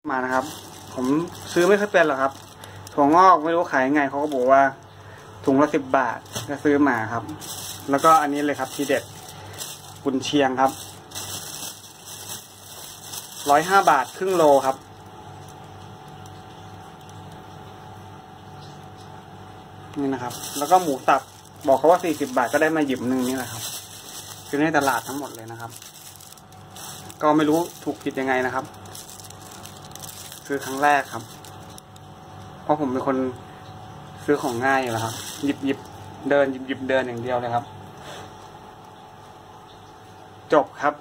มานะครับผมซื้อไม่ค่อยเป็นหรอกครับถั่วงอกไม่รู้ขายยังไงเขาก็บอกว่าถุงละ10 บาทก็ซื้อมาครับแล้วก็อันนี้เลยครับทีเด็ดกุนเชียงครับ105 บาทครึ่งโลครับนี่นะครับแล้วก็หมูสับบอกเขาว่า40 บาทก็ได้มาหยิบหนึ่งนี่แหละครับคือในตลาดทั้งหมดเลยนะครับก็ไม่รู้ถูกผิดยังไงนะครับซื้อครั้งแรกครับเพราะผมเป็นคนซื้อของง่ายอยู่แล้วครับหยิบเดินหยิบเดินอย่างเดียวเลยครับจบครับ